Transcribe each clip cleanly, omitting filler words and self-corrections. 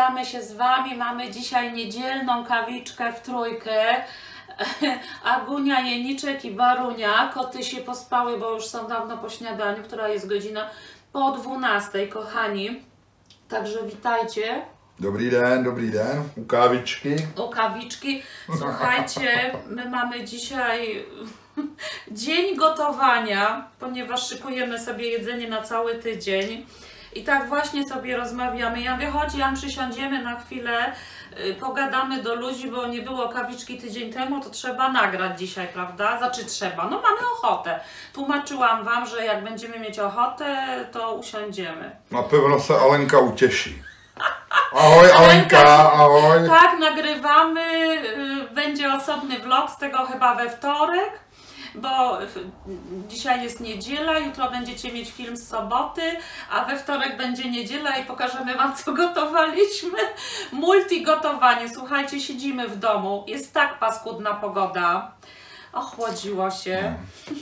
witamy się z Wami. Mamy dzisiaj niedzielną kawiczkę w trójkę. Agunia, Jeniczek i Barunia. Koty się pospały, bo już są dawno po śniadaniu, która jest godzina po 12, kochani. Także witajcie. Dobrý den, u kawiczki. U kawiczki. Słuchajcie, my mamy dzisiaj dzień gotowania, ponieważ szykujemy sobie jedzenie na cały tydzień. I tak właśnie sobie rozmawiamy. Ja mówię, chodź Jan, przysiądziemy na chwilę, pogadamy do ludzi, bo nie było kawiczki tydzień temu, to trzeba nagrać dzisiaj, prawda? Znaczy trzeba, no mamy ochotę. Tłumaczyłam Wam, że jak będziemy mieć ochotę, to usiądziemy. Na pewno se Alenka ucieszy. Ahoj Alenka, ahoj. Tak, nagrywamy, będzie osobny vlog z tego chyba we wtorek. Bo dzisiaj jest niedziela, jutro będziecie mieć film z soboty, a we wtorek będzie niedziela i pokażemy Wam, co gotowaliśmy. Multi gotowanie. Słuchajcie, siedzimy w domu, jest tak paskudna pogoda, ochłodziło się.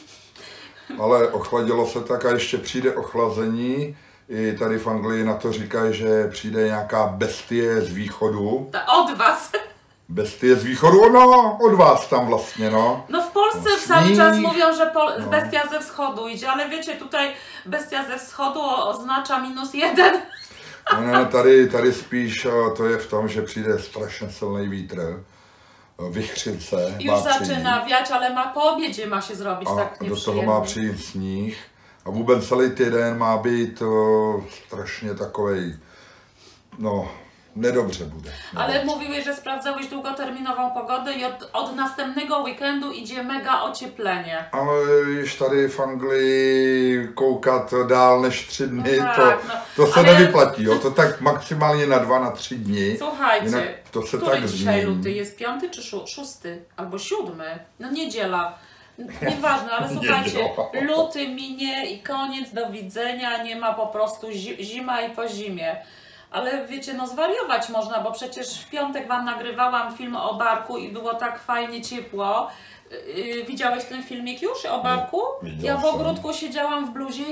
Ale ochladilo se tak a ještě přijde ochlazení. I tady v Anglii na to říkají, že přijde nějaká bestie z východu. Od Was. Bestie z východu? No, od was tam vlastně, no. No w Polsce cały czas mówią, że bestia ze wschodu idzie, ale wiecie, tutaj bestia ze wschodu oznacza -1. Ne, tady spíš to je v tom, že přijde strašně silný vítr, vichřice. Już zaczyna wiać, ale po obiedzie ma się zrobić tak do toho má přijít sníh. A vůbec celý týden má být strašně takovej, no, nedobře bude. Ale mówiłeś, że sprawdzałeś długoterminową pogodę i od następnego weekendu idzie mega ocieplenie. Ale już tady v Anglii koukat dál než 3 dny, no to se nevyplatí, jo? To tak maksimálně na 2, na 3 dni. Słuchajcie, to se który tak dzisiaj zmieni. luty? Jest 5 czy 6? Albo 7? No niedziela. Nieważne, ale słuchajcie, luty minie i koniec, do widzenia, nie ma po prostu zima i po zimie. Ale wiecie, no zwariować można, bo przecież w piątek Wam nagrywałam film o barku i było tak fajnie ciepło. Widziałeś ten filmik już o barku? Ja w ogródku siedziałam w bluzie,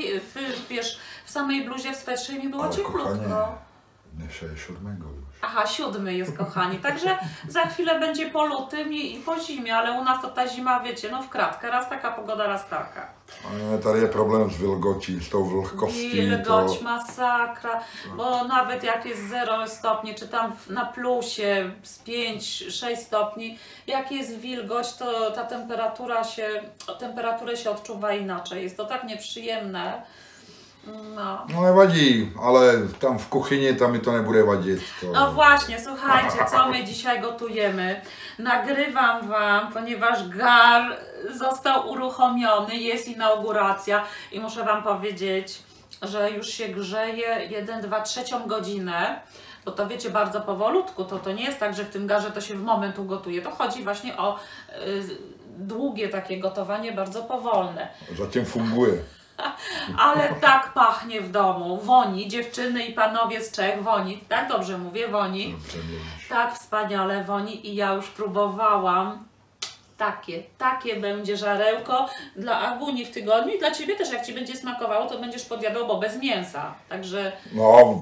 w samej bluzie, w swetrze i mi było cieplutko. Dzisiaj 7 już. Aha, 7 jest, kochani. Także za chwilę będzie po lutym i po zimie, ale u nas to ta zima, wiecie, no w kratkę. Raz taka pogoda, raz taka. Tady je problém s wilgotí, s tou vlhkostí. Wilgoć, masakra, bo nawet jak jest 0 stopni, czy tam na plusie z 5-6 stopni, jak jest wilgoć, to ta temperaturę się odczuwa inaczej. Jest to tak nieprzyjemne. No nevadí, ale tam w kuchyni tam mi to nebude vadit. No właśnie, słuchajcie, co my dzisiaj gotujemy. Nagrywam Wam, ponieważ gar został uruchomiony, jest inauguracja i muszę Wam powiedzieć, że już się grzeje 1, 2, 3 godzinę. Bo to wiecie, bardzo powolutku, to nie jest tak, że w tym garze to się w moment ugotuje. To chodzi właśnie o długie takie gotowanie, bardzo powolne. Zatím funguje. Ale tak pachnie w domu, woni, dziewczyny i panowie z Czech, woni, tak dobrze mówię, woni, tak wspaniale woni i ja już próbowałam, takie będzie żarełko dla Aguni w tygodniu i dla Ciebie też, jak Ci będzie smakowało, to będziesz podjadał, bo bez mięsa, także... No,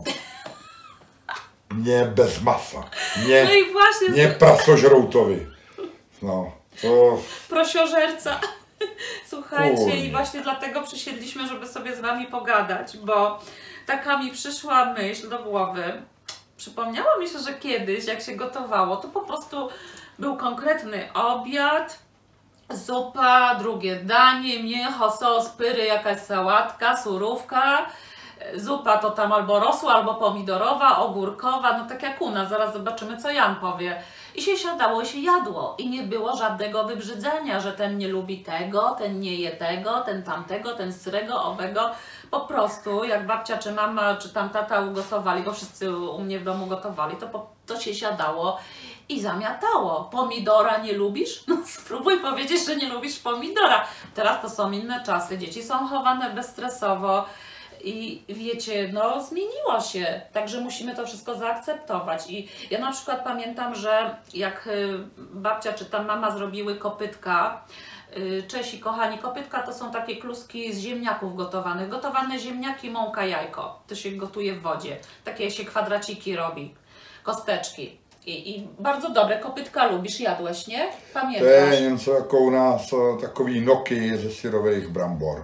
nie bez masa, no i właśnie nie prasożroutowy, no, to... Prosiożerca. Słuchajcie, i właśnie dlatego przysiedliśmy, żeby sobie z Wami pogadać, bo taka mi przyszła myśl do głowy. Przypomniało mi się, że kiedyś, jak się gotowało, to po prostu był konkretny obiad, zupa, drugie danie, mięcho, sos, pyry, jakaś sałatka, surówka. Zupa to tam albo rosła, albo pomidorowa, ogórkowa, no tak jak u nas, zaraz zobaczymy, co Jan powie. I się siadało i się jadło i nie było żadnego wybrzydzenia, że ten nie lubi tego, ten nie je tego, ten tamtego, ten srego, owego. Po prostu jak babcia czy mama czy tam tata ugotowali, bo wszyscy u mnie w domu gotowali, to się siadało i zamiatało. Pomidora nie lubisz? No spróbuj powiedzieć, że nie lubisz pomidora. Teraz to są inne czasy, dzieci są chowane bezstresowo. I wiecie, no zmieniło się, także musimy to wszystko zaakceptować. I ja na przykład pamiętam, że jak babcia czy tam mama zrobiły kopytka, Czesi kochani, kopytka to są takie kluski z ziemniaków gotowanych. Gotowane ziemniaki, mąka, jajko. To się gotuje w wodzie. Takie się kwadraciki robi. kosteczki. I bardzo dobre, kopytka lubisz, jadłeś, nie? To Pamiętasz? je něco jako u nás, takový noky ze syrových brambor.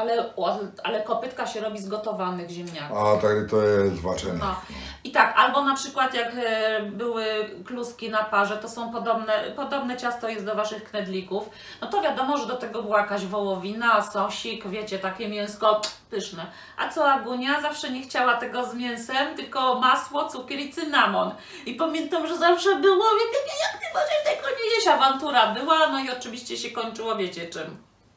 Ale kopytka się robi z gotowanych ziemniaków. A tady to je zvařené. No. I tak, albo na przykład jak były kluski na parze, to są podobne ciasto jest do waszych knedlików, no to wiadomo, że do tego była jakaś wołowina, sosik, wiecie, takie mięsko pyszne. A co Agunia? Zawsze nie chciała tego z mięsem, tylko masło, cukier i cynamon. I pamiętam, że zawsze było, jak ty możesz tego nie jeść? Awantura była, no i oczywiście się kończyło, wiecie czym.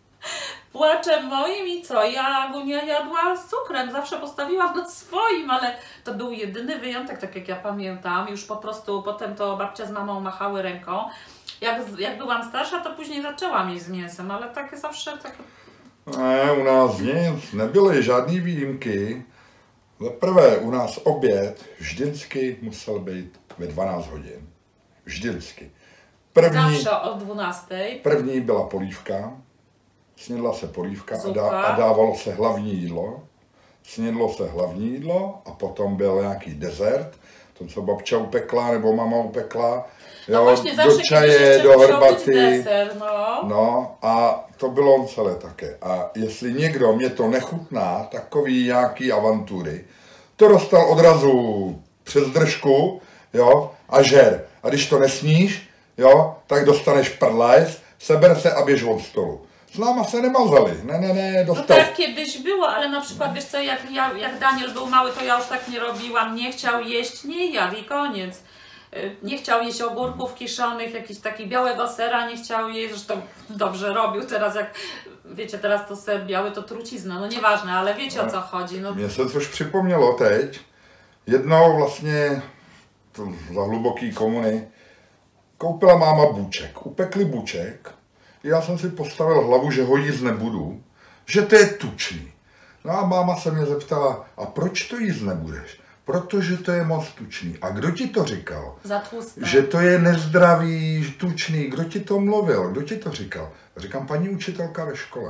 Płaczem moim i co? Ja Agunia jadła z cukrem, zawsze postawiłam na swoim, ale to był jedyny wyjątek, tak jak ja pamiętam. Już po prostu potem to babcia z mamą machały ręką. Jak byłam starsza, to później zaczęłam jeść z mięsem, ale takie zawsze tak... Ne, u nás nic, nebyly žádný výjimky. Za prvé, u nás oběd vždycky musel být ve 12 hodin. Vždycky. Zawsze o 12. První byla polívka, snědla se polívka Zupa. a dávalo se hlavní jídlo. Snědlo se hlavní jídlo a potom byl nějaký dezert, to, co babča upekla nebo mama upekla. No Jo, właśnie, zawsze do čaje, do herbaty. Deser, no. No a to bylo celé také. A jestli někdo mě to nechutná, takový nějaký avantury, to dostal odrazu přes držku, jo, a žer. A když to nesníš, jo, tak dostaneš prdlajs, seber se a běž od stolu. Z náma se nemazali, ne, No dostal. tak kiedyś było, ale na przykład wiesz co, jak Daniel był mały, to ja już tak nie robiłam, nie chciał jeść, nie jadł i koniec. Nie chciał jeść ogórków kiszonych, jakiś taki białego sera nie chciał jeść, zresztą dobrze robił, teraz jak, wiecie, teraz to ser biały to trucizna, no nieważne, ale wiecie o co chodzi. No. Mně se coś připomnělo teď, jednou vlastně, to za hluboký komuny, koupila máma buček, upekli buček, já jsem si postavil hlavu, že ho jíst nebudu, že to je tučný. No a máma se mě zeptala, a proč to jíst nebudeš? Protože to je moc tučný. A kdo ti to říkal? Za tłusté. Že to je nezdravý, tučný. Kdo ti to mluvil? Kdo ti to říkal? Říkám, paní učitelka ve škole.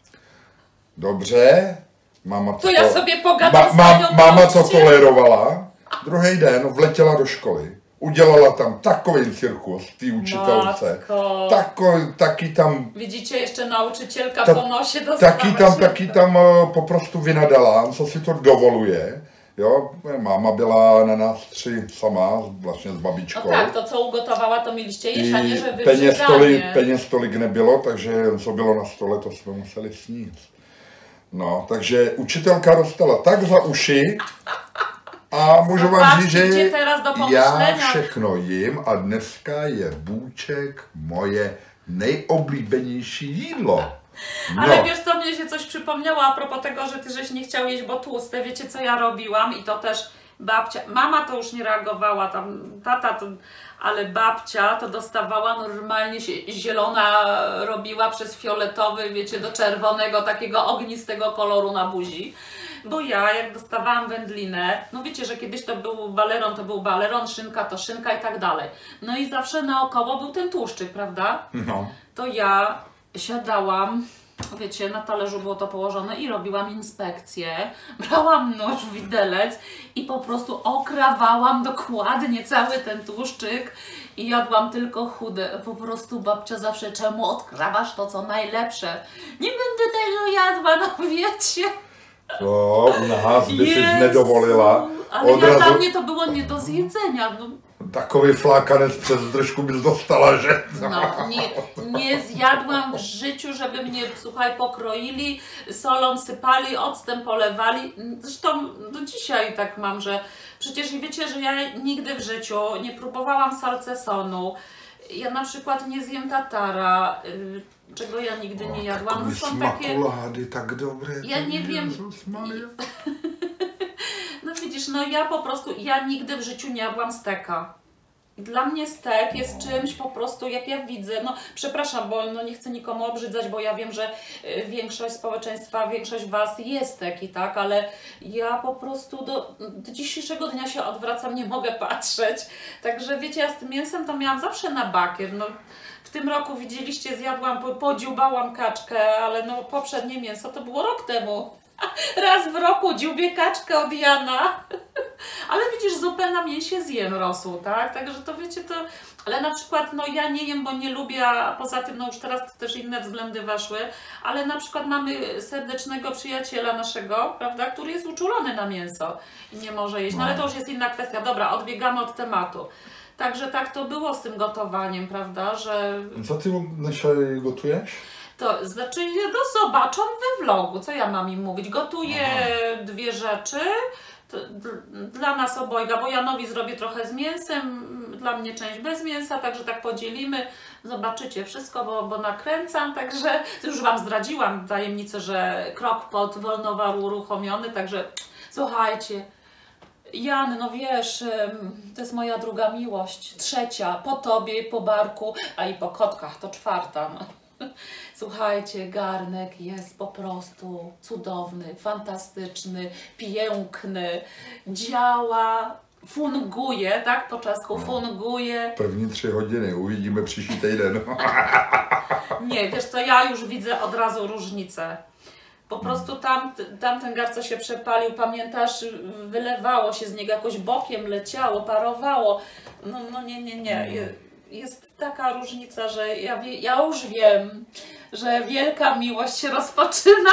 Dobře, máma To já sobě pogadám s paní máma to tolerovala. Druhý den vletěla do školy. Udělala tam takový cirkus, té učitelce. Taky tam... Widzicie, jeszcze nauczycielka po nosie dostała. Taky tam po prostu vynadala, co si to dovoluje. Jo, máma byla na nás 3 sama, vlastně s babičkou. No tak, to co ugotowała, to mieliście jeść, a nie, że wy peněz tolik nebylo, takže co bylo na stole, to jsme museli sníst. No, takže učitelka dostala tak za uši a můžu vám říct, že já všechno jím a dneska je bůček moje nejoblíbenější jídlo. No. Ale wiesz co, mnie się coś przypomniało a propos tego, że ty żeś nie chciał jeść, bo tłuste. Wiecie co ja robiłam i to też babcia, mama to już nie reagowała, tam tata to, ale babcia to dostawała normalnie się zielona robiła przez fioletowy, wiecie, do czerwonego, takiego ognistego koloru na buzi. Bo ja, jak dostawałam wędlinę, no wiecie, że kiedyś to był baleron, szynka to szynka i tak dalej. No i zawsze naokoło był ten tłuszczyk, prawda? No. To ja siadałam, wiecie, na talerzu było to położone i robiłam inspekcję. Brałam nóż, widelec i po prostu okrawałam dokładnie cały ten tłuszczyk i jadłam tylko chude. Po prostu babcia zawsze, czemu odkrawasz to co najlepsze? Nie będę tego jadła, no wiecie. To u nás by si nedovolila. Ale dla mnie to było nie do zjedzenia. No. Takový flákanec přes držku bys dostala, že? No, nie zjadłam w życiu, żeby mnie, słuchaj, pokroili, solą sypali, octem polewali. Zresztą do dzisiaj tak mam, że przecież wiecie, że ja nigdy w życiu nie próbowałam salcesonu. Ja na przykład nie zjem tatara, czego ja nigdy nie jadłam. No, są takie... tak dobre. Ja nie wiem. No widzisz, no ja po prostu, ja nigdy w życiu nie jadłam steka. Dla mnie stek jest czymś po prostu, jak ja widzę, no przepraszam, bo no, nie chcę nikomu obrzydzać, bo ja wiem, że większość społeczeństwa, większość was jest steki, tak, ale ja po prostu do dzisiejszego dnia się odwracam, nie mogę patrzeć. Także wiecie, ja z tym mięsem to miałam zawsze na bakier. No, w tym roku widzieliście, zjadłam, podziubałam kaczkę, ale no poprzednie mięso to było rok temu. Raz w roku dziubię kaczkę od Jana. Ale widzisz, zupę na mięsie zjem rosół, tak? Także to wiecie, to... Ale na przykład, no ja nie jem, bo nie lubię, a poza tym, no już teraz też inne względy weszły, ale na przykład mamy serdecznego przyjaciela naszego, prawda, który jest uczulony na mięso i nie może jeść. No ale to już jest inna kwestia. Dobra, odbiegamy od tematu. Także tak to było z tym gotowaniem, prawda, że... Co ty dzisiaj gotujesz? To znaczy, no zobaczą we vlogu, co ja mam im mówić. Gotuję dwie rzeczy. Dla nas obojga, bo Janowi zrobię trochę z mięsem, dla mnie część bez mięsa, także tak podzielimy. Zobaczycie wszystko, bo nakręcam, także już Wam zdradziłam tajemnicę, że Crock-Pot Wolnowar uruchomiony, także słuchajcie, Jan, no wiesz, to jest moja druga miłość, trzecia, po Tobie, po Barku, a i po kotkach, to czwarta. No. Słuchajcie, garnek jest po prostu cudowny, fantastyczny, piękny, działa, funguje, tak? Po czesku funguje. První 3 hodiny, uvidíme příští týden. Nie, wiesz co, ja już widzę od razu różnicę. Po prostu tamten garco się przepalił, pamiętasz, wylewało się z niego jakoś bokiem, leciało, parowało. No nie. Jest taka różnica, że ja już wiem, że wielka miłość się rozpoczyna.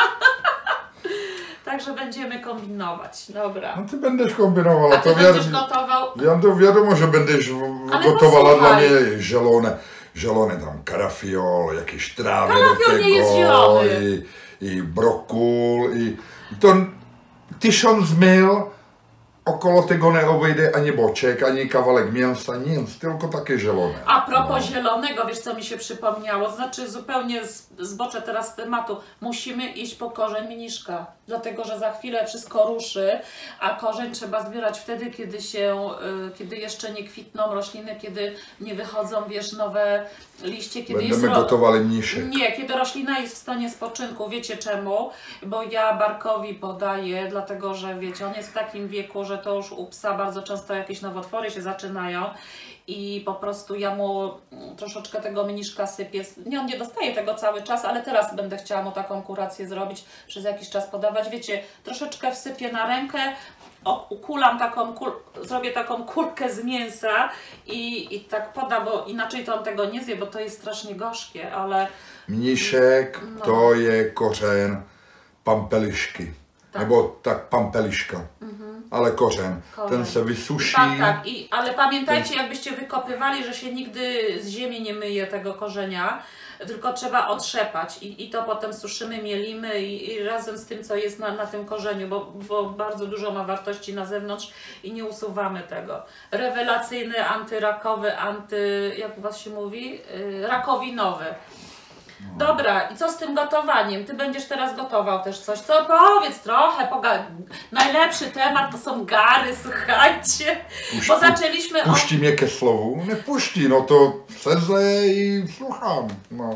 Także będziemy kombinować. Dobra. No ty będziesz kombinowała. A ty będziesz gotował? Wiadomo, że będziesz gotowała dla mnie zielone tam karafiol, jakieś trawy Karafiol nie jest zielony. i brokul i to 1000 mil okolo tego neobejde ani boczek, ani kawałek mięsa, nic, tylko takie zielone. A propos zielonego, wiesz co mi się przypomniało? Znaczy zupełnie zboczę teraz z tematu. Musimy iść po korzeń mniszka, dlatego że za chwilę wszystko ruszy, a korzeń trzeba zbierać wtedy, kiedy jeszcze nie kwitną rośliny, kiedy nie wychodzą, wiesz, nowe liście, kiedy Będziemy gotowali mniszek. Nie, kiedy roślina jest w stanie spoczynku. Wiecie czemu? Bo ja Barkowi podaję, dlatego że wiecie, on jest w takim wieku, że to już u psa bardzo często jakieś nowotwory się zaczynają i po prostu ja mu troszeczkę tego mniszka sypię. Nie, on nie dostaje tego cały czas, ale teraz będę chciała mu taką kurację zrobić, przez jakiś czas podawać. Wiecie, troszeczkę wsypię na rękę, ukulam zrobię taką kulkę z mięsa i tak podam, bo inaczej to on tego nie zje, bo to jest strasznie gorzkie, ale... Mniszek to jest korzeń pampeliszki, nebo tak pampeliszka, ale korzeń. Ten se wysuši. Tak, ale pamiętajcie, jakbyście wykopywali, że się nigdy z ziemi nie myje tego korzenia, tylko trzeba otrzepać i to potem suszymy, mielimy i razem z tym, co jest na tym korzeniu, bo bardzo dużo ma wartości na zewnątrz i nie usuwamy tego. Rewelacyjny, antyrakowy, jak u Was się mówi? Rakowinowy. Dobra, i co z tym gotowaniem? Ty będziesz teraz gotował też coś. Co? Powiedz trochę. Najlepszy temat to są gary, słuchajcie. Bo zaczęliśmy Puści mnie ke slovu? Nie puści, no to sedzę i słucham. No.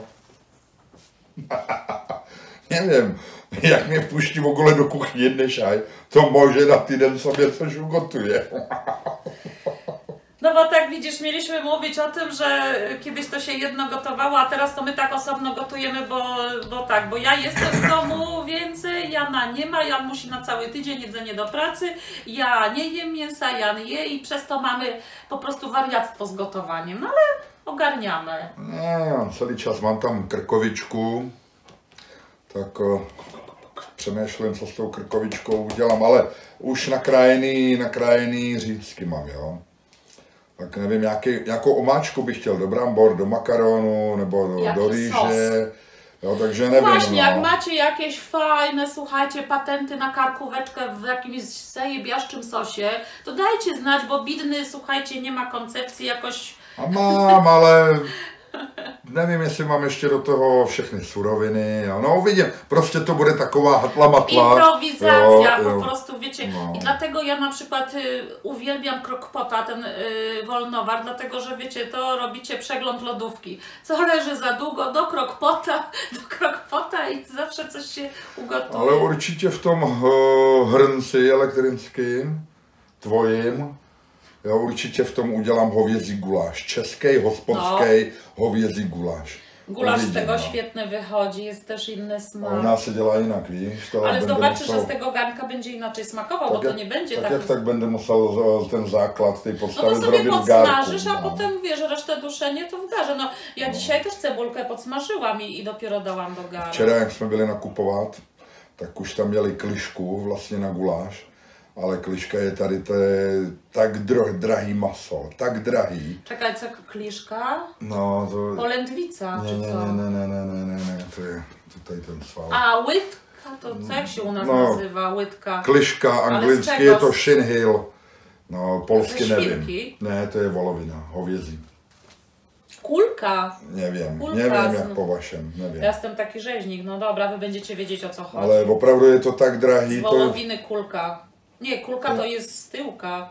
Nie wiem, jak mnie puści w ogóle do kuchni dzisiaj, to może na tydzień sobie coś ugotuję. No bo tak widzisz, mieliśmy mówić o tym, że kiedyś to się jedno gotowało, a teraz to my tak osobno gotujemy, bo ja jestem w domu więcej, Jana nie ma, Jan musi na cały tydzień jedzenie do pracy, ja nie jem mięsa, Jan je i przez to mamy po prostu wariactwo z gotowaniem, no ale ogarniamy. Nie, celý čas mám tam krkovičku, tak přemýšlím, co s tou krkovičkou udělám, ale už nakrájený řízky mám, jo. Tak nevím, jakou omáčku bych chtěl, do brambor, do makaronu, nebo do rýže. Jo, takže nevím. Właśnie, jak macie jakieś fajne, słuchajcie, patenty na karkóweczkę w jakimś zajebiaszczym sosie, to dajcie znać, bo bidny, słuchajcie, nie ma koncepcji jakoś... A mám, ale nevím, jestli mám ještě do toho všechny suroviny. No uvidím, prostě to bude taková hatla-matla. Improwizacja, po prostu, wiecie. No. I dlatego ja na przykład uwielbiam Crock-Pota, ten Wolnowar, dlatego że wiecie, to robicie przegląd lodówki. Co leży za długo do Crock-Pota i zawsze coś się ugotuje. Ale určitě v tom hrnci elektrickým, tvojím, já určitě v tom udělám hovězí guláš. Český, hospodský hovězí guláš. Gulasz z tego świetny wychodzi, jest też inny smak. A u nás se dělá jinak, víš? To ale zobaczysz, że z tego garnka będzie inaczej smakował, bo to nie będzie tak. Jak tak będę musiał ten základ tej podstawy no to sobie zrobić podsmażysz, w garku, a potem wiesz, resztę duszenie to w garze. No ja dzisiaj też cebulkę podsmażyłam i dopiero dałam do garu. Včera, jak jsme byli nakupovat, tak už tam měli klišku vlastně na guláš, ale kliška je tady, to je tak drahý maso, tak drahý. Czekaj, co kliszka? No to... Polędwica, nie, czy nie, co? Nie, to je tutaj ten sval. A łydka, to co jak się u nas nazywa, łydka? Kliška, anglicky je to shinhill, no polsky nevím. Ne, to je volovina, hovězí. Kulka. Nevím, Kulka, nevím jak po vašem, nevím. Ja jestem taki rzeźnik, no dobra, wy będziecie wiedzieć o co chodzi. Ale opravdu je to tak drahý. Z wołowiny kulka. Nie, kulka to jest z tyłka.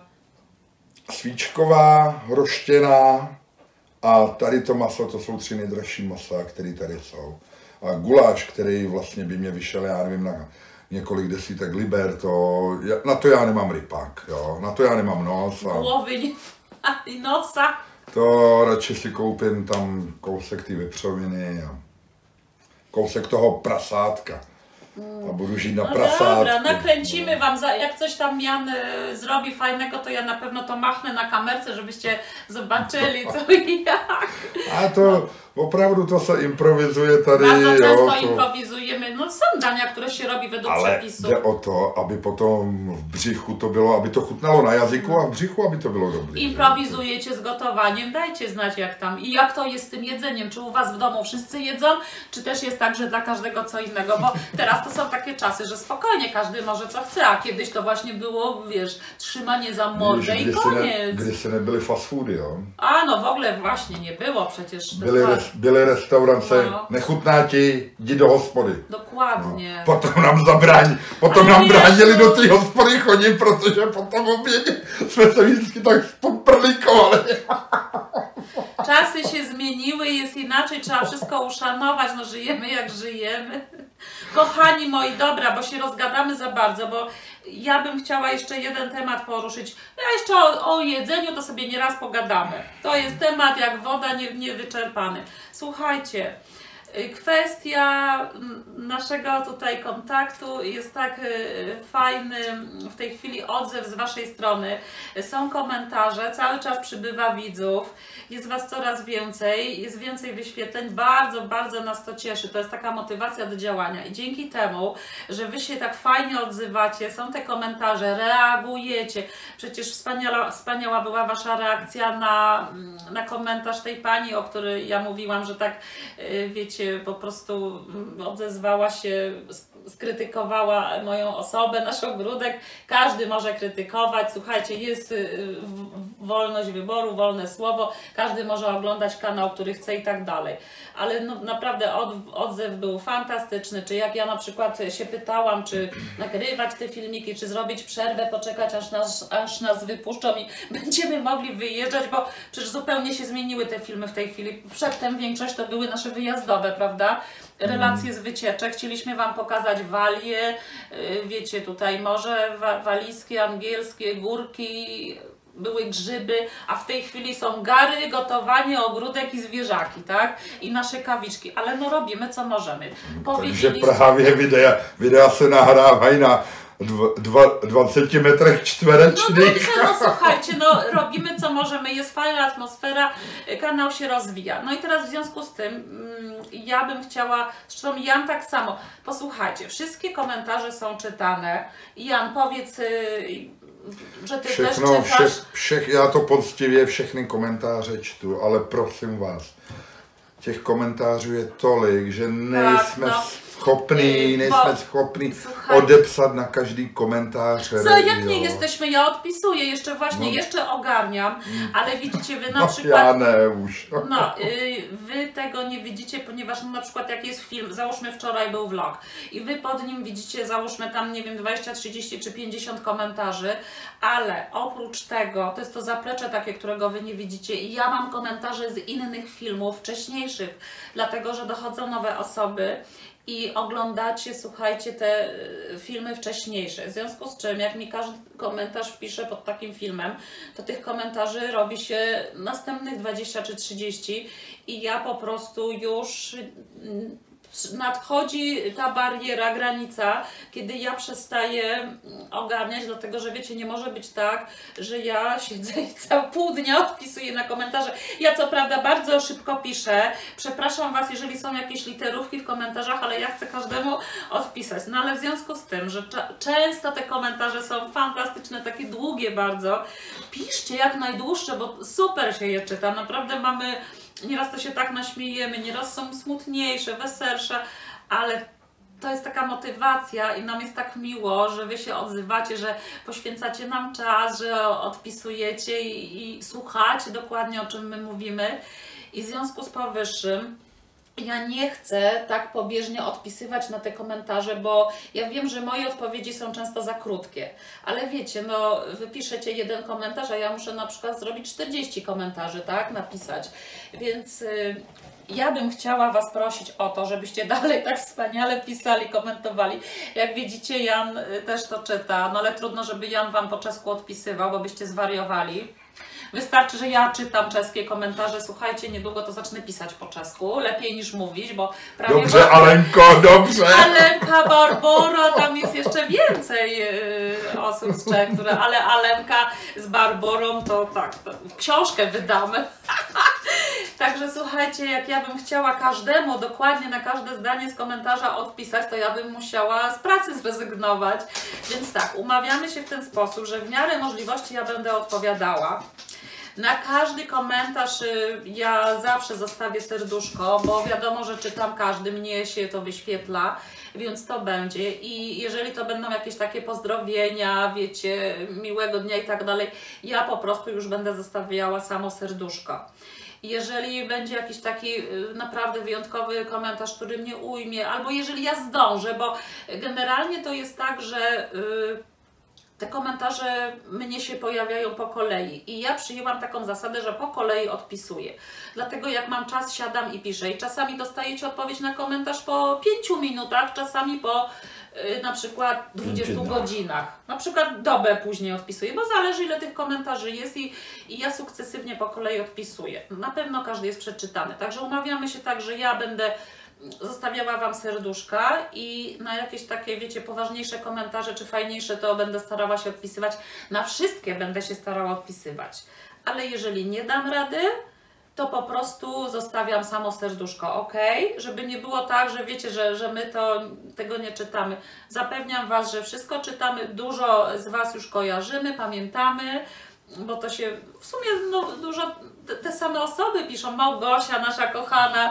Svíčková, roštěná a tady to maso, to jsou 3 nejdražší masa, které tady jsou. A guláš, který vlastně by mě vyšel, já nevím, na několik desítek liber, na to já nemám rypak, jo, na to já nemám nos. Głowy i nosa. To radši si koupím tam kousek té vepřoviny a kousek toho prasátka. A budu žít na prasátku. Dobra, nakręcimy wam, jak coś tam Jan zrobi fajnego, to ja na pewno to machnę na kamerce, żebyście zobaczyli co i jak. A to opravdu to se improvizuje tady. Bardzo często improwizujemy, no są dania, które się robi według przepisu. Ale jde o to, aby potom v břichu to bylo, aby to chutnalo na jazyku a v břichu, aby to bylo dobré. Improwizujecie z gotowaniem, dajcie znać jak tam i jak to jest z tym jedzeniem, czy u was w domu wszyscy jedzą, czy też jest tak, że dla każdego co innego, bo teraz to są takie czasy, że spokojnie każdy może co chce, a kiedyś to właśnie było, wiesz, trzymanie za mordę i koniec. Kdy se nebyly fast foody, jo? A no w ogóle właśnie nie było przecież. Byly restaurace, no. Nechutná ti, jdi do hospody. Dokładnie. No. Potom nám bránili do té hospody chodit, protože potom obědě jsme se vždycky tak poprlíkovali. Czasy się zmieniły, jest inaczej, trzeba wszystko uszanować, no żyjemy jak żyjemy. Kochani moi, dobra, bo się rozgadamy za bardzo, bo ja bym chciała jeszcze jeden temat poruszyć. Ja jeszcze o jedzeniu to sobie nieraz pogadamy. To jest temat jak woda niewyczerpany. Słuchajcie, kwestia naszego tutaj kontaktu jest tak fajny w tej chwili odzew z waszej strony. Są komentarze, cały czas przybywa widzów, jest was coraz więcej, jest więcej wyświetleń, bardzo, bardzo nas to cieszy. To jest taka motywacja do działania i dzięki temu, że wy się tak fajnie odzywacie, są te komentarze, reagujecie. Przecież wspaniała była wasza reakcja na komentarz tej pani, o której ja mówiłam, że tak wiecie, po prostu odezwała się, skrytykowała moją osobę, nasz ogródek. Każdy może krytykować, słuchajcie, jest wolność wyboru, wolne słowo, każdy może oglądać kanał, który chce i tak dalej. Ale no, naprawdę odzew był fantastyczny, czy jak ja na przykład się pytałam, czy nagrywać te filmiki, czy zrobić przerwę, poczekać aż nas wypuszczą i będziemy mogli wyjeżdżać, bo przecież zupełnie się zmieniły te filmy w tej chwili. Przedtem większość to były nasze wyjazdowe, prawda? Relacje z wycieczek. Chcieliśmy wam pokazać Walię, wiecie, tutaj morze walijskie, angielskie, górki, były grzyby, a w tej chwili są gary, gotowanie, ogródek i zwierzaki, tak? I nasze kawiczki, ale no robimy co możemy. Takže právě videa se nahrávají na 20 metrach čtverečných. No słuchajcie, no robimy co możemy, jest fajna atmosfera, kanał się rozwija. No i teraz w związku z tym ja bym chciała, zresztą Jan tak samo, posłuchajcie, wszystkie komentarze są czytane. Jan, powiedz, że ty też czytasz. Já to poctivě všechny komentáře čtu, ale prosím vás, těch komentářů je tolik, že nejsme schopni odepsat na každý komentář. Co, jak nie jesteśmy, ja odpisuję, jeszcze właśnie, jeszcze ogarniam, ale widzicie, wy na przykład... Ja nie już. No, wy tego nie widzicie, ponieważ na przykład jak jest film, załóżmy wczoraj był vlog i wy pod nim widzicie, załóżmy tam, nie wiem, 20, 30 czy 50 komentarzy, ale oprócz tego, to jest to zaplecze takie, którego wy nie widzicie i ja mam komentarze z innych filmów wcześniejszych, dlatego, że dochodzą nowe osoby i oglądacie, słuchajcie, te filmy wcześniejsze. W związku z czym, jak mi każdy komentarz wpisze pod takim filmem, to tych komentarzy robi się następnych 20 czy 30 i ja po prostu już nadchodzi ta bariera, granica, kiedy ja przestaję ogarniać, dlatego że wiecie, nie może być tak, że ja siedzę i całe pół dnia odpisuję na komentarze. Ja co prawda bardzo szybko piszę, przepraszam Was, jeżeli są jakieś literówki w komentarzach, ale ja chcę każdemu odpisać. No ale w związku z tym, że często te komentarze są fantastyczne, takie długie bardzo, piszcie jak najdłuższe, bo super się je czyta, naprawdę mamy... Nieraz to się tak naśmiejemy, nieraz są smutniejsze, weselsze, ale to jest taka motywacja i nam jest tak miło, że Wy się odzywacie, że poświęcacie nam czas, że odpisujecie i słuchacie dokładnie, o czym my mówimy. I w związku z powyższym ja nie chcę tak pobieżnie odpisywać na te komentarze, bo ja wiem, że moje odpowiedzi są często za krótkie. Ale wiecie, no wy piszecie jeden komentarz, a ja muszę na przykład zrobić 40 komentarzy, tak, napisać. Więc ja bym chciała Was prosić o to, żebyście dalej tak wspaniale pisali, komentowali. Jak widzicie, Jan też to czyta, no ale trudno, żeby Jan Wam po czesku odpisywał, bo byście zwariowali. Wystarczy, że ja czytam czeskie komentarze. Słuchajcie, niedługo to zacznę pisać po czesku. Lepiej niż mówić, bo prawie... Dobrze, Alenko, dobrze! Alenka, Barbora, tam jest jeszcze więcej osób z Czech, ale Alenka z Barborą to tak, to książkę wydamy. Także słuchajcie, jak ja bym chciała każdemu dokładnie na każde zdanie z komentarza odpisać, to ja bym musiała z pracy zrezygnować. Więc tak, umawiamy się w ten sposób, że w miarę możliwości ja będę odpowiadała. Na każdy komentarz ja zawsze zostawię serduszko, bo wiadomo, że czytam każdy, mnie się to wyświetla, więc to będzie. I jeżeli to będą jakieś takie pozdrowienia, wiecie, miłego dnia i tak dalej, ja po prostu już będę zostawiała samo serduszko. Jeżeli będzie jakiś taki naprawdę wyjątkowy komentarz, który mnie ujmie, albo jeżeli ja zdążę, bo generalnie to jest tak, że te komentarze mnie się pojawiają po kolei i ja przyjęłam taką zasadę, że po kolei odpisuję. Dlatego jak mam czas, siadam i piszę. I czasami dostajecie odpowiedź na komentarz po 5 minutach, czasami po na przykład 20 godzinach. Na przykład dobę później odpisuję, bo zależy ile tych komentarzy jest i ja sukcesywnie po kolei odpisuję. Na pewno każdy jest przeczytany. Także umawiamy się tak, że ja będę zostawiała Wam serduszka i na jakieś takie, wiecie, poważniejsze komentarze czy fajniejsze, to będę starała się odpisywać. Na wszystkie będę się starała odpisywać. Ale jeżeli nie dam rady, to po prostu zostawiam samo serduszko, ok? Żeby nie było tak, że wiecie, że my tego nie czytamy. Zapewniam Was, że wszystko czytamy, dużo z Was już kojarzymy, pamiętamy, bo to się w sumie no, dużo te same osoby piszą. Małgosia, nasza kochana,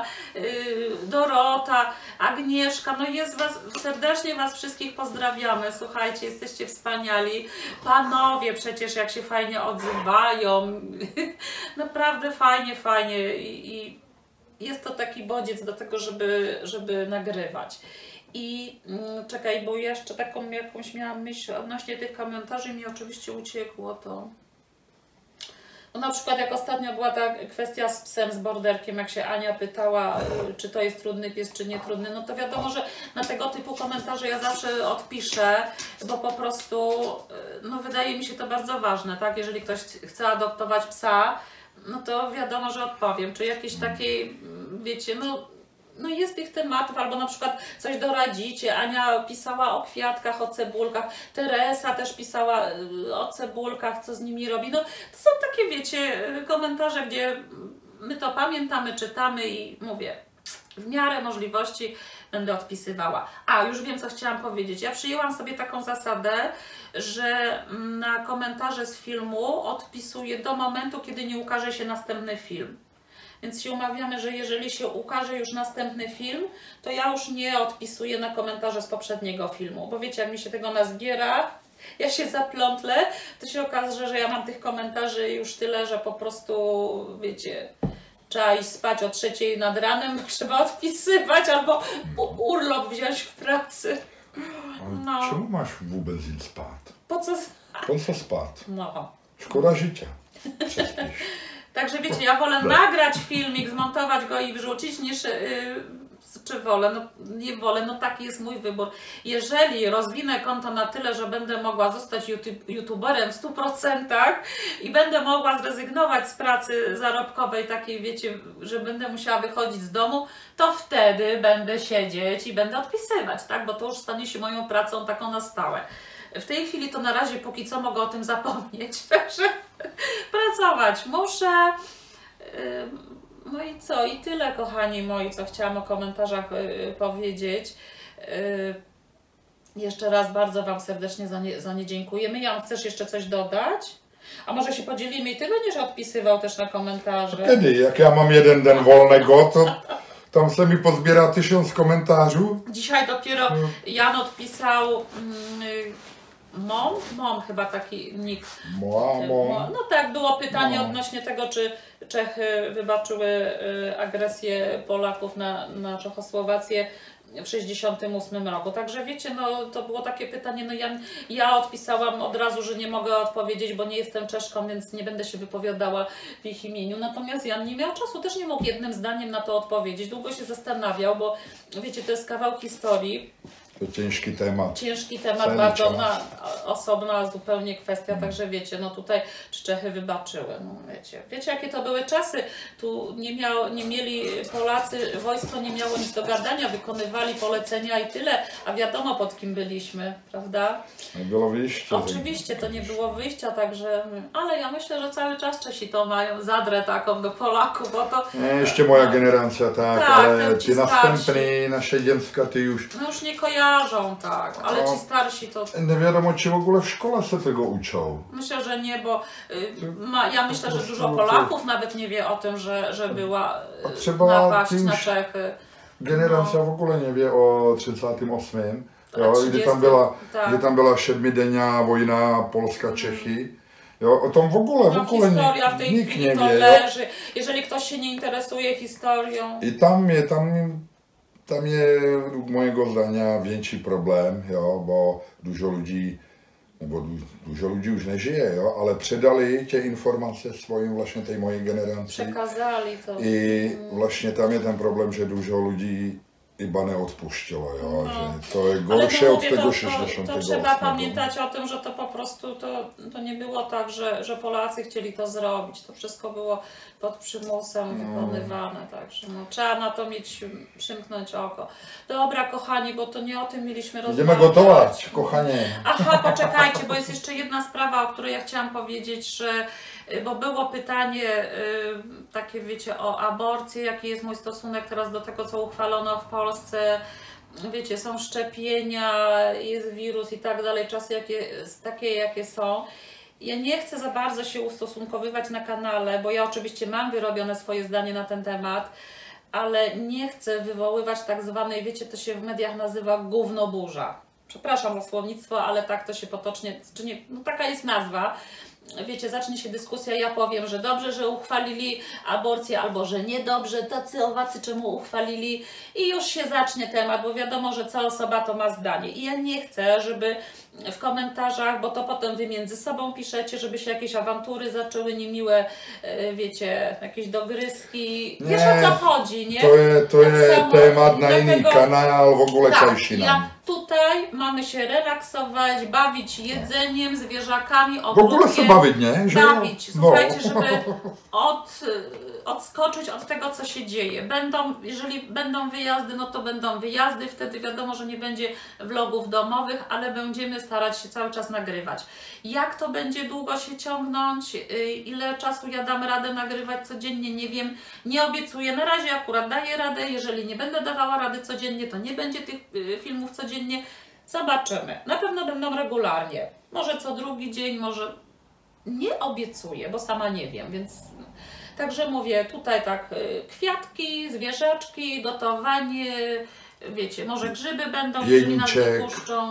Dorota, Agnieszka, no jest Was, serdecznie Was wszystkich pozdrawiamy, słuchajcie, jesteście wspaniali, panowie przecież jak się fajnie odzywają, naprawdę fajnie i jest to taki bodziec do tego, żeby nagrywać. I czekaj, bo jeszcze taką jakąś miałam myśl odnośnie tych komentarzy, mi oczywiście uciekło to. No na przykład jak ostatnio była ta kwestia z psem, z borderkiem, jak się Ania pytała, czy to jest trudny pies, czy nie trudny, no to wiadomo, że na tego typu komentarze ja zawsze odpiszę, bo po prostu, no wydaje mi się to bardzo ważne, tak? Jeżeli ktoś chce adoptować psa, no to wiadomo, że odpowiem, czy jakieś takiej, wiecie, no jest tych tematów, albo na przykład coś doradzicie. Ania pisała o kwiatkach, o cebulkach, Teresa też pisała o cebulkach, co z nimi robi. No to są takie, wiecie, komentarze, gdzie my to pamiętamy, czytamy i mówię, w miarę możliwości będę odpisywała. A, już wiem, co chciałam powiedzieć. Ja przyjęłam sobie taką zasadę, że na komentarze z filmu odpisuję do momentu, kiedy nie ukaże się następny film. Więc się umawiamy, że jeżeli się ukaże już następny film, to ja już nie odpisuję na komentarze z poprzedniego filmu. Bo wiecie, jak mi się tego nazbiera, ja się zaplątlę, to się okaże, że ja mam tych komentarzy już tyle, że po prostu, wiecie, trzeba iść spać o 3:00 nad ranem, trzeba odpisywać albo urlop wziąć w pracy. No. Czemu masz vůbec spát? Po co? Po co spát? No. Szkoda życia. Przespisz. Także wiecie, ja wolę nagrać filmik, zmontować go i wrzucić, niż czy wolę, no nie wolę, no taki jest mój wybór. Jeżeli rozwinę konto na tyle, że będę mogła zostać youtuberem w 100% i będę mogła zrezygnować z pracy zarobkowej takiej, wiecie, że będę musiała wychodzić z domu, to wtedy będę siedzieć i będę odpisywać, tak, bo to już stanie się moją pracą taką na stałe. W tej chwili to na razie póki co mogę o tym zapomnieć, także pracować muszę. No i co? I tyle, kochani moi, co chciałam o komentarzach powiedzieć. Jeszcze raz bardzo Wam serdecznie za nie dziękujemy. Jan, chcesz jeszcze coś dodać? A może się podzielimy i Ty będziesz odpisywał też na komentarze? Kiedy? Jak ja mam jeden dzień wolnego, to tam sobie mi pozbiera 1000 komentarzy. Dzisiaj dopiero Jan odpisał... Mom chyba taki nick. No tak, było pytanie odnośnie tego, czy Czechy wybaczyły agresję Polaków na Czechosłowację w 1968 roku. Także wiecie, no to było takie pytanie, no ja odpisałam od razu, że nie mogę odpowiedzieć, bo nie jestem Czeszką, więc nie będę się wypowiadała w ich imieniu. Natomiast Jan nie miał czasu, też nie mógł jednym zdaniem na to odpowiedzieć. Długo się zastanawiał, bo wiecie, to jest kawał historii. To ciężki temat. Ciężki temat, bardzo osobna zupełnie kwestia, także wiecie, no tutaj czy Czechy wybaczyły, no wiecie jakie to były czasy, tu nie mieli Polacy, wojsko nie miało nic do gadania, wykonywali polecenia i tyle, a wiadomo pod kim byliśmy, prawda? Nie było wyjścia. Oczywiście, to nie było wyjścia, także, ale ja myślę, że cały czas Czesi to mają zadrę taką do Polaków, bo to... Nie, jeszcze moja generacja, tak, ale ci następni, nasze dziecka, ty już... No już nie kojarzą, tak, ale ci starsi to... Nie wiadomo, czy w ogóle w szkole się tego uczą. Myślę, że nie, bo ja myślę, że dużo Polaków nawet nie wie o tym, że była napaść na Czechy. Generacja w ogóle nie wie o 1938, gdzie tam była 7-dnia wojna Polska-Czechy. O tym w ogóle historia w tej nikt chwili nie to wie. leży. Jeżeli ktoś się nie interesuje historią. I tam jest według mojego zdania większy problem, bo dużo ludzi już nie żyje, ale przedali te informacje swoim właśnie tej mojej generacji. Przekazali to. I właśnie tam jest ten problem, że dużo ludzi chyba nie odpuściło, że to jest gorsze od tego 60. To trzeba pamiętać o tym, że to po prostu to nie było tak, że Polacy chcieli to zrobić. To wszystko było pod przymusem wykonywane, także trzeba na to przymknąć oko. Dobra, kochani, bo to nie o tym mieliśmy rozmawiać. Będziemy gotować, kochanie. Aha, poczekajcie, bo jest jeszcze jedna sprawa, o której ja chciałam powiedzieć, bo było pytanie takie, wiecie, o aborcję, jaki jest mój stosunek teraz do tego, co uchwalono w Polsce. Wiecie, są szczepienia, jest wirus i tak dalej, czasy takie jakie są. Ja nie chcę za bardzo się ustosunkowywać na kanale, bo ja oczywiście mam wyrobione swoje zdanie na ten temat, ale nie chcę wywoływać tak zwanej, wiecie, to się w mediach nazywa gównoburza. Przepraszam za słownictwo, ale tak to się potocznie, czy nie, no taka jest nazwa. Wiecie, zacznie się dyskusja, ja powiem, że dobrze, że uchwalili aborcję, albo że niedobrze, tacy owacy czemu uchwalili i już się zacznie temat, bo wiadomo, że co osoba to ma zdanie. I ja nie chcę, żeby w komentarzach, bo to potem wy między sobą piszecie, żeby się jakieś awantury zaczęły niemiłe, wiecie, jakieś dogryzki. Wiesz o co chodzi, nie? To jest temat na inny kanał, w ogóle ja tutaj mamy się relaksować, bawić jedzeniem, zwierzakami, w ogóle sobie bawić, nie? Bawić, słuchajcie, żeby odskoczyć od tego, co się dzieje. Jeżeli będą wyjazdy, no to będą wyjazdy, wtedy wiadomo, że nie będzie vlogów domowych, ale będziemy starać się cały czas nagrywać. Jak to będzie długo się ciągnąć, ile czasu ja dam radę nagrywać codziennie, nie wiem, nie obiecuję. Na razie akurat daję radę, jeżeli nie będę dawała rady codziennie, to nie będzie tych filmów codziennie. Zobaczymy. Na pewno będą regularnie. Może co drugi dzień, może... Nie obiecuję, bo sama nie wiem, więc... Także mówię, tutaj tak, kwiatki, zwierzaczki, gotowanie, wiecie, może grzyby będą, jeżeli nas wypuszczą.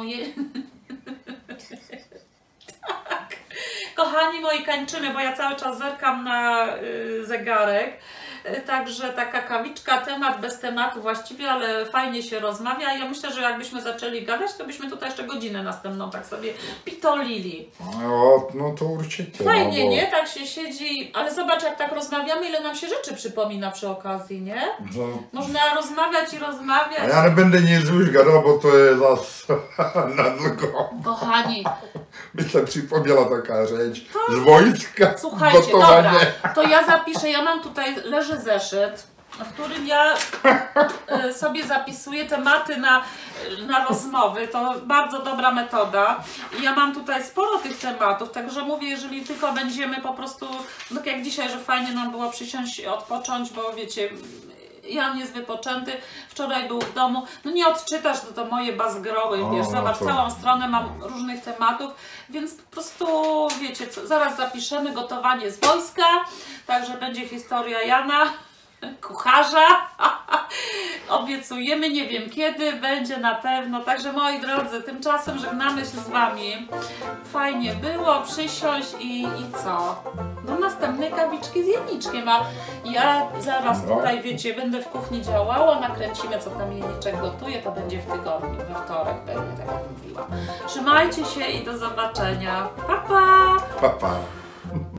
Tak. Kochani moi, kończymy, bo ja cały czas zerkam na zegarek. Także taka kawiczka, temat bez tematu właściwie, ale fajnie się rozmawia. Ja myślę, że jakbyśmy zaczęli gadać, to byśmy tutaj jeszcze godzinę następną tak sobie pitolili. No to určitě. Fajnie, nie? Tak się siedzi, ale zobacz, jak tak rozmawiamy, ile nam się rzeczy przypomina przy okazji, nie? No. Można rozmawiać i rozmawiać. A ja nie będę nic już gadał, bo to jest zas na długo. Kochani, Mi się przypomniała taka rzecz z wojska. słuchajcie, gotowanie. dobra, to ja zapiszę, ja mam tutaj, leży zeszyt, w którym ja sobie zapisuję tematy na rozmowy. To bardzo dobra metoda. I ja mam tutaj sporo tych tematów, także mówię, jeżeli tylko będziemy po prostu, tak jak dzisiaj, że fajnie nam było przysiąść, odpocząć, bo wiecie, Jan jest wypoczęty, wczoraj był w domu, no nie odczytasz, to moje bazgroły, wiesz, zobacz, całą stronę mam różnych tematów, więc po prostu, wiecie, zaraz zapiszemy gotowanie z wojska, także będzie historia Jana, kucharza, obiecujemy, nie wiem kiedy, będzie na pewno, także moi drodzy, tymczasem żegnamy się z Wami, fajnie było, przysiąść i co? Do następnej kawiczki z Janiczkiem, a ja zaraz tutaj, wiecie, będę w kuchni działała, nakręcimy, co tam Janiczek gotuje, to będzie w tygodniu, we wtorek pewnie, tak jak mówiłam. Trzymajcie się i do zobaczenia, pa pa! Pa, pa.